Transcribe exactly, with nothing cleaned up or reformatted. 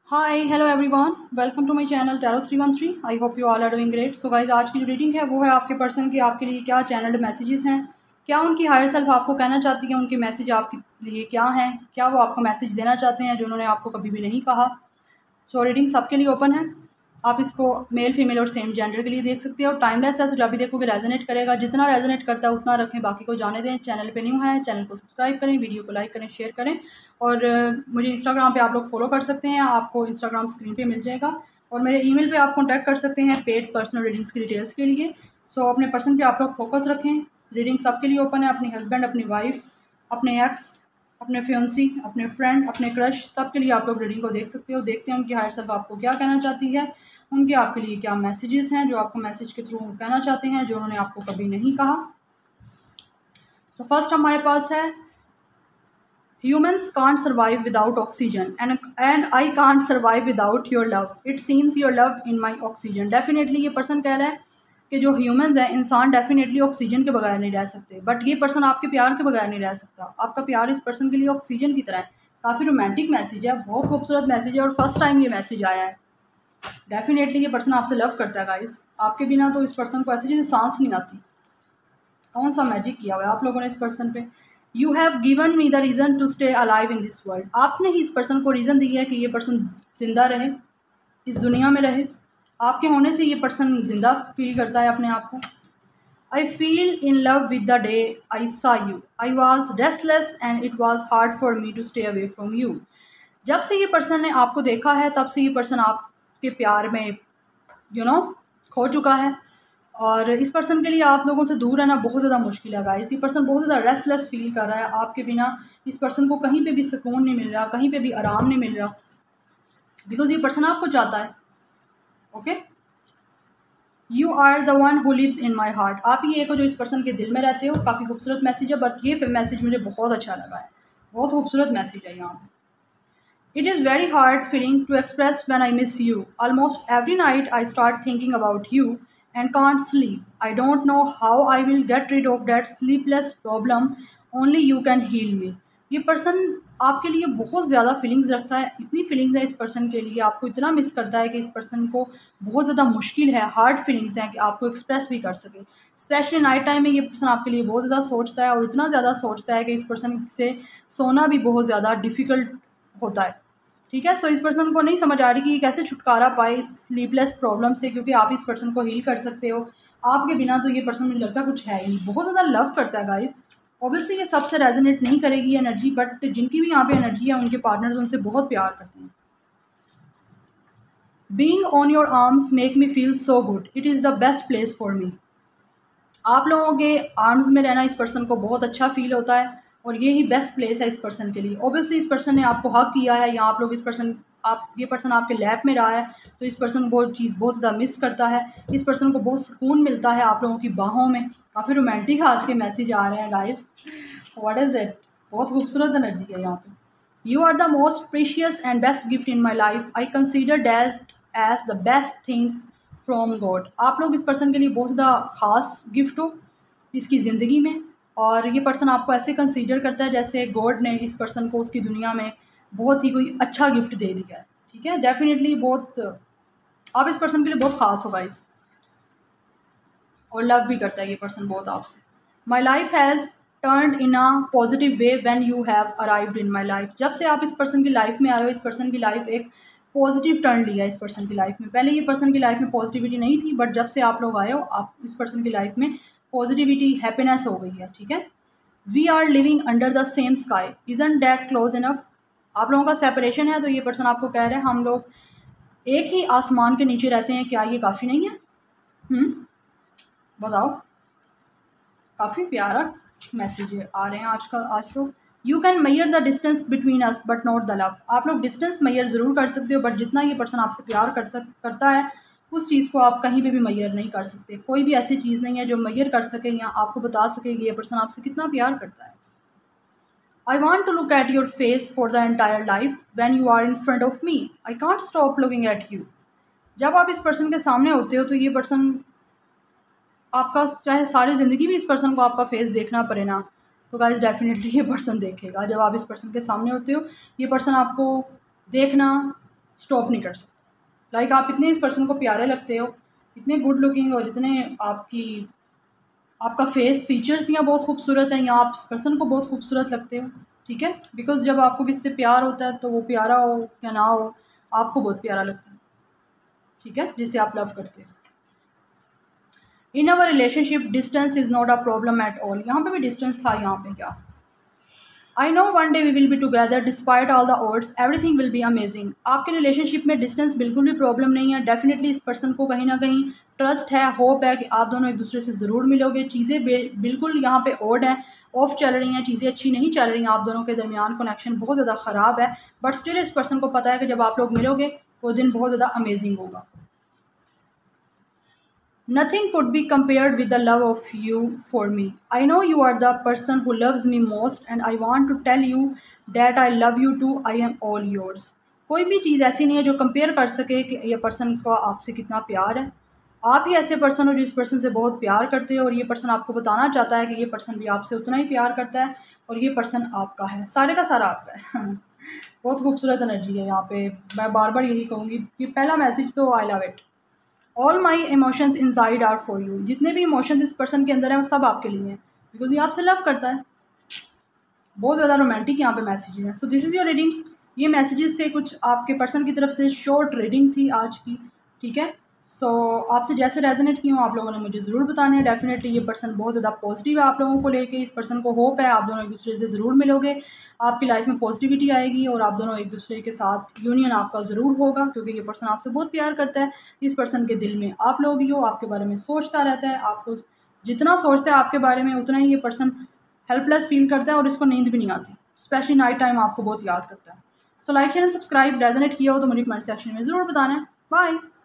Hi hello everyone, welcome to my channel tarot three one three. I hope you all are doing great. So guys, आज की जो reading है वो है आपके पर्सन की आपके लिए क्या चैनल्ड मैसेजेस हैं, क्या उनकी हायर सेल्फ आपको कहना चाहती है, उनके मैसेज आपके लिए क्या हैं, क्या वो आपको मैसेज देना चाहते हैं जो उन्होंने आपको कभी भी नहीं कहा। सो रीडिंग सबके लिए ओपन है। आप इसको मेल फीमेल और सेम जेंडर के लिए देख सकते हो। टाइमलेस है, सो जब भी देखोगे रेजोनेट करेगा। जितना रेजोनेट करता है उतना रखें, बाकी को जाने दें। चैनल पे न्यू है, चैनल को सब्सक्राइब करें, वीडियो को लाइक करें, शेयर करें। और अ, मुझे इंस्टाग्राम पे आप लोग फॉलो कर सकते हैं, आपको इंस्टाग्राम स्क्रीन पे मिल जाएगा। और मेरे ईमेल पे आप कॉन्टैक्ट कर सकते हैं पेड पर्सनल रीडिंग्स की डिटेल्स के लिए। सो अपने पर्सन पे आप लोग फोकस रखें। रीडिंग सबके लिए ओपन है, अपनी हस्बैंड, अपनी वाइफ, अपने एक्स, अपने फ्योंसी, अपने फ्रेंड, अपने क्रश, सब के लिए आप लोग रीडिंग को देख सकते हो। देखते हैं उनकी हायर सेल्फ आपको क्या कहना चाहती है, उनके आपके लिए क्या मैसेजेस हैं जो आपको मैसेज के थ्रू कहना चाहते हैं जो उन्होंने आपको कभी नहीं कहा। सो so फर्स्ट हमारे पास है humans can't survive without oxygen and and I can't survive without your love. It seems your love in my oxygen. Definitely ये पर्सन कह रहा है कि जो ह्यूमंस हैं, इंसान डेफिनेटली ऑक्सीजन के बगैर नहीं रह सकते, बट ये पर्सन आपके प्यार के बगैर नहीं रह सकता। आपका प्यार इस पर्सन के लिए ऑक्सीजन की तरह है। काफ़ी रोमांटिक मैसेज है, बहुत खूबसूरत मैसेज है और फर्स्ट टाइम ये मैसेज आया है। डेफिनेटली ये पर्सन आपसे लव करता है गाइस। आपके बिना तो इस पर्सन को ऐसे जैसे सांस नहीं आती। कौन सा मैजिक किया हुआ है आप लोगों ने इस पर्सन पे। You have given me the reason to stay alive in this world. आपने ही इस पर्सन को रीज़न दिया है कि ये पर्सन जिंदा रहे, इस दुनिया में रहे। आपके होने से ये पर्सन जिंदा फील करता है अपने आप को। I feel in love with the day I saw you. I was restless and it was hard for me to stay away from you. जब से ये पर्सन ने आपको देखा है तब से ये पर्सन आपके प्यार में यू नो खो चुका है। और इस पर्सन के लिए आप लोगों से दूर रहना बहुत ज़्यादा मुश्किल है गाइस। ये पर्सन बहुत ज़्यादा रेस्टलेस फील कर रहा है आपके बिना। इस पर्सन को कहीं पे भी सुकून नहीं मिल रहा, कहीं पे भी आराम नहीं मिल रहा, बिकॉज ये पर्सन आपको चाहता है। Okay, you are the one who lives in my heart. आप ही एक हो जो इस पर्सन के दिल में रहते हो। काफ़ी खूबसूरत मैसेज है, बट ये मैसेज मुझे बहुत अच्छा लगा है। बहुत खूबसूरत मैसेज है यहाँ पे। It is very hard feeling to express when I miss you. Almost every night I start thinking about you and can't sleep. I don't know how I will get rid of that sleepless problem. Only you can heal me. ये person आपके लिए बहुत ज़्यादा feelings रखता है। इतनी feelings है इस पर्सन के लिए, आपको इतना मिस करता है कि इस पर्सन को बहुत ज़्यादा मुश्किल है, हार्ड फीलिंग्स हैं कि आपको एक्सप्रेस भी कर सके। स्पेशली नाइट टाइम में ये पर्सन आपके लिए बहुत ज़्यादा सोचता है और इतना ज़्यादा सोचता है कि इस पर्सन से सोना भी बहुत ज़्यादा डिफ़िकल्ट होता है। ठीक है, सो इस पर्सन को नहीं समझ आ रही कि ये कैसे छुटकारा पाए इस स्लीपलेस प्रॉब्लम से, क्योंकि आप इस पर्सन को हील कर सकते हो। आपके बिना तो ये पर्सन मुझे लगता है कुछ है ही नहीं। बहुत ज़्यादा लव करता है गाइस। ऑब्वियसली ये सबसे रेजोनेट नहीं करेगी एनर्जी, बट जिनकी भी यहाँ पे एनर्जी है उनके पार्टनर्स उनसे बहुत प्यार करते हैं। Being on your arms make me feel so good. It is the best place for me. आप लोगों के आर्म्स में रहना इस पर्सन को बहुत अच्छा फील होता है और ये ही बेस्ट प्लेस है इस पर्सन के लिए। ऑब्वियसली इस पर्सन ने आपको हक किया है या आप लोग इस पर्सन आप ये पर्सन आपके लैब में रहा है, तो इस पर्सन वो चीज़ बहुत ज़्यादा मिस करता है। इस पर्सन को बहुत सुकून मिलता है आप लोगों की बाहों में। काफ़ी रोमांटिक आज के मैसेज आ रहे हैं गाइस। व्हाट इज़ इट, बहुत खूबसूरत एनर्जी है यहाँ पे। You are the most precious and best gift in my life. I consider that as the best thing from God. आप लोग इस पर्सन के लिए बहुत ज़्यादा ख़ास गिफ्ट हो इसकी ज़िंदगी में, और ये पर्सन आपको ऐसे कंसीडर करता है जैसे गॉड ने इस पर्सन को उसकी दुनिया में बहुत ही कोई अच्छा गिफ्ट दे दिया है। ठीक है, डेफिनेटली बहुत आप इस पर्सन के लिए बहुत ख़ास हो गाइस, और लव भी करता है ये पर्सन बहुत आपसे। My life has turned in a positive way when you have arrived in my life. जब से आप इस पर्सन की लाइफ में आए हो, इस पर्सन की लाइफ एक पॉजिटिव टर्न लिया इस पर्सन की लाइफ में। पहले ये पर्सन की लाइफ में पॉजिटिविटी नहीं थी, बट जब से आप लोग आए हो, आप इस पर्सन की लाइफ में पॉजिटिविटी, हैप्पीनेस हो गई है। ठीक है, we are living under the same sky, isn't that close enough. आप लोगों का सेपरेशन है, तो ये पर्सन आपको कह रहे हैं हम लोग एक ही आसमान के नीचे रहते हैं, क्या ये काफ़ी नहीं है? हम्म बताओ, काफ़ी प्यारा मैसेज आ रहे हैं आज का आज तो। You can measure the distance between us but not the love. आप लोग डिस्टेंस मैयर ज़रूर कर सकते हो, बट जितना ये पर्सन आपसे प्यार कर सक करता है उस चीज़ को आप कहीं पे भी मैयर नहीं कर सकते। कोई भी ऐसी चीज़ नहीं है जो मैयर कर सके या आपको बता सके कि ये पर्सन आपसे कितना प्यार करता है। I want to look at your face for the entire life when you are in front of me. I can't stop looking at you. जब आप इस पर्सन के सामने होते हो तो ये पर्सन आपका, चाहे सारी ज़िंदगी भी इस पर्सन को आपका फेस देखना पड़े ना, तो गाइस डेफिनेटली ये पर्सन देखेगा। जब आप इस पर्सन के सामने होते हो, ये पर्सन आपको देखना, स्टॉप नहीं कर सकते। लाइक like आप इतने इस पर्सन को प्यारे लगते हो, इतने गुड लुकिंग, और इतने आपकी आपका फेस फीचर्स यहाँ बहुत खूबसूरत हैं, या आप इस पर्सन को बहुत खूबसूरत लगते हो, ठीक है। बिकॉज जब आपको किसी से प्यार होता है तो वो प्यारा हो या ना हो, आपको बहुत प्यारा लगता है, ठीक है, जिसे आप लव करते हो। In our relationship distance is not a problem at all. यहाँ पे भी डिस्टेंस था, यहाँ पे क्या, I know one day we will be together despite all the odds everything will be amazing. आपके रिलेशनशिप में डिस्टेंस बिल्कुल भी प्रॉब्लम नहीं है। डेफिनेटली इस पर्सन को कहीं ना कहीं ट्रस्ट है, होप है कि आप दोनों एक दूसरे से ज़रूर मिलोगे। चीज़ें बिल्कुल यहाँ पे ऑड हैं, ऑफ चल रही हैं, चीज़ें अच्छी नहीं चल रही हैं, आप दोनों के दरमियान कनेक्शन बहुत ज़्यादा ख़राब है। बट स्टिल इस पर्सन को पता है कि जब आप लोग मिलोगे वो दिन बहुत ज़्यादा अमेजिंग होगा। Nothing could be compared with the love of you for me. I know you are the person who loves me most and I want to tell you that I love you too. I am all yours. कोई भी चीज़ ऐसी नहीं है जो compare कर सके कि ये पर्सन का आपसे कितना प्यार है। आप ही ऐसे पर्सन हो जो इस पर्सन से बहुत प्यार करते हो, और ये पर्सन आपको बताना चाहता है कि ये पर्सन भी आपसे उतना ही प्यार करता है और ये पर्सन आपका है, सारे का सारा आपका है। बहुत खूबसूरत एनर्जी है यहाँ पे। मैं बार बार यही कहूँगी कि पहला मैसेज तो I love it. All my emotions inside are for you. जितने भी इमोशंस इस पर्सन के अंदर हैं वो सब आपके लिए हैं, बिकॉज ये आपसे लव करता है। बहुत ज़्यादा रोमांटिक यहाँ पे मैसेजेस हैं। So this is your reading. ये मैसेजेस थे कुछ आपके पर्सन की तरफ से, शॉर्ट रीडिंग थी आज की, ठीक है। सो so, आपसे जैसे रेजोनेट की हूँ आप लोगों ने मुझे ज़रूर बताना है। डेफिनेटली ये पर्सन बहुत ज़्यादा पॉजिटिव है आप लोगों को लेके। इस पर्सन को होप है आप दोनों एक दूसरे से ज़रूर मिलोगे, आपकी लाइफ में पॉजिटिविटी आएगी और आप दोनों एक दूसरे के साथ यूनियन आपका ज़रूर होगा, क्योंकि ये पर्सन आपसे बहुत प्यार करता है। इस पर्सन के दिल में आप लोग ही हो, आपके बारे में सोचता रहता है। आपको जितना सोचता है आपके बारे में उतना ही ये पर्सन हेल्पलेस फील करता है और इसको नींद भी नहीं आती, स्पेशली नाइट टाइम आपको बहुत याद करता है। So like share and subscribe. Resonate किया हो तो मुझे कमेंट सेक्शन में ज़रूर बताना है। बाय।